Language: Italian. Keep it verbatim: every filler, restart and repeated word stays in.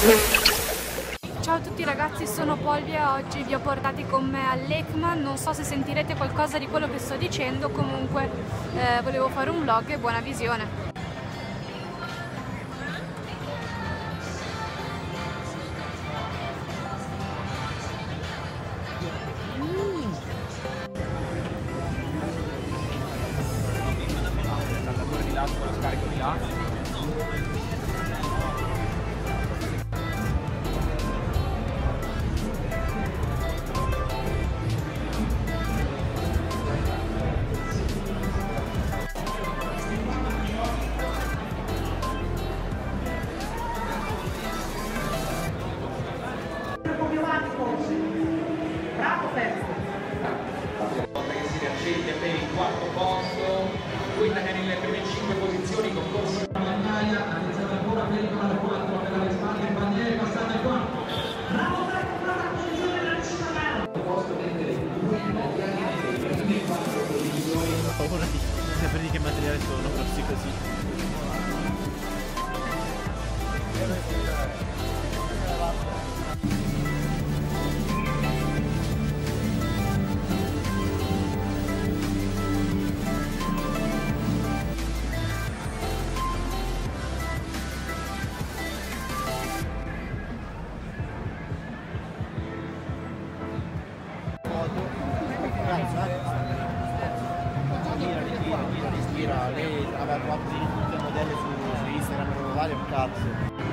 Ciao a tutti ragazzi, sono Polvia e oggi vi ho portati con me all'ECMA. Non so se sentirete qualcosa di quello che sto dicendo, comunque eh, volevo fare un vlog e buona visione. Con lo scarico di là. Bravo Festa! Che si riaccende per il quarto posto, quella che nelle prime cinque posizioni concorso attenzione ancora pericolo al quattro per alle spalle il bandiere passata al quarto. Bravo Festa, quarta posizione della decima mano! Posso mettere due italiani nelle prime quattro posizioni. Ho paura di sapere di che materiale sono, grossi così. Respira, lei aveva quattro tutte modelle su, su Instagram, non vale un cazzo.